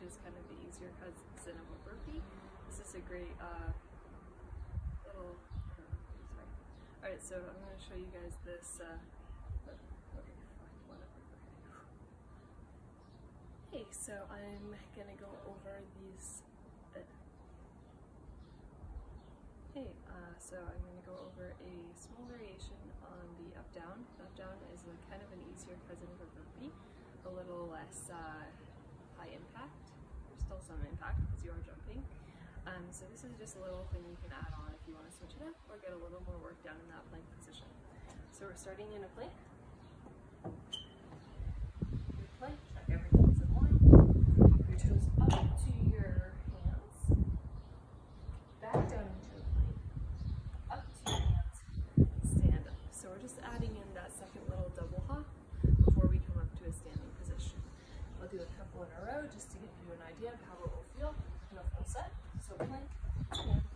is kind of the easier cousin of a burpee. This is a great little, sorry. Alright, so I'm going to show you guys this, hey, so I'm going to go over these, so I'm going to go over a small variation on the up-down. The up-down is kind of an easier cousin of a burpee, a little less high impact. There's still some impact because you are jumping. So this is just a little thing you can add on if you want to switch it up or get a little more work done in that plank position. So we're starting in a plank. Your plank, check everything's in line. Your toes up to your hands. Back down into a plank. Up to your hands. Stand up. So we're just adding in that second little double hop before we come up to a standing position. I'll do a couple in a row just to give you an idea of how it will feel in a full set. So plank, plank,